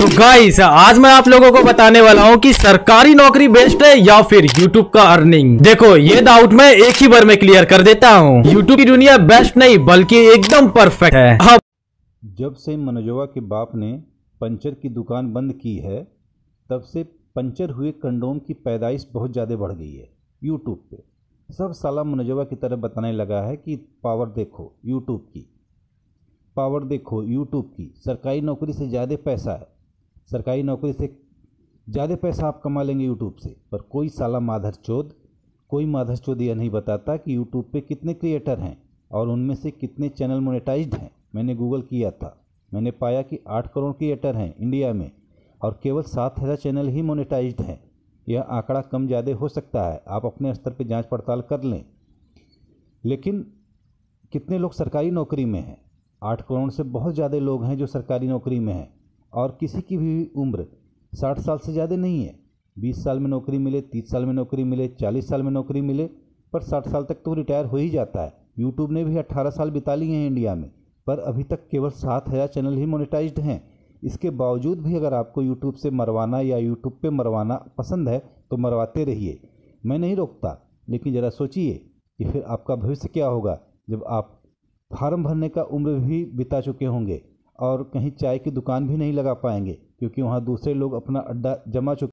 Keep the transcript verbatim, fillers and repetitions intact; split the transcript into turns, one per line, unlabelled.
तो गाइस आज मैं आप लोगों को बताने वाला हूँ कि सरकारी नौकरी बेस्ट है या फिर यूट्यूब का अर्निंग। देखो ये डाउट मैं एक ही बार में क्लियर कर देता हूँ। यूट्यूब की दुनिया बेस्ट नहीं बल्कि एकदम परफेक्ट है। अब
जब से मनोजवा के बाप ने पंचर की दुकान बंद की है तब से पंचर हुए कंडोम की पैदाइश बहुत ज़्यादा बढ़ गई है। यूट्यूब पे सब साला मनोजवा की तरह बताने लगा है कि पावर देखो यूट्यूब की, पावर देखो यूट्यूब की, सरकारी नौकरी से ज़्यादा पैसा है, सरकारी नौकरी से ज़्यादा पैसा आप कमा लेंगे यूट्यूब से। पर कोई साला माधर चोद कोई माधर चोद यह नहीं बताता कि यूट्यूब पे कितने क्रिएटर हैं और उनमें से कितने चैनल मोनेटाइज्ड हैं। मैंने गूगल किया था, मैंने पाया कि आठ करोड़ क्रिएटर हैं इंडिया में और केवल सात हज़ार चैनल ही मोनेटाइज्ड हैं। यह आंकड़ा कम ज़्यादा हो सकता है, आप अपने स्तर पर जांच पड़ताल कर लें। लेकिन कितने लोग सरकारी नौकरी में हैं? आठ करोड़ से बहुत ज़्यादा लोग हैं जो सरकारी नौकरी में हैं और किसी की भी उम्र साठ साल से ज़्यादा नहीं है। बीस साल में नौकरी मिले, तीस साल में नौकरी मिले, चालीस साल में नौकरी मिले, पर साठ साल तक तो रिटायर हो ही जाता है। यूट्यूब ने भी अट्ठारह साल बिता लिए हैं इंडिया में, पर अभी तक केवल सात हज़ार चैनल ही मोनेटाइज्ड हैं। इसके बावजूद भी अगर आपको यूट्यूब से मरवाना या यूट्यूब पे मरवाना पसंद है तो मरवाते रहिए, मैं नहीं रोकता। लेकिन ज़रा सोचिए कि फिर आपका भविष्य क्या होगा जब आप फार्म भरने का उम्र भी बिता चुके होंगे और कहीं चाय की दुकान भी नहीं लगा पाएंगे क्योंकि वहाँ दूसरे लोग अपना अड्डा जमा चुके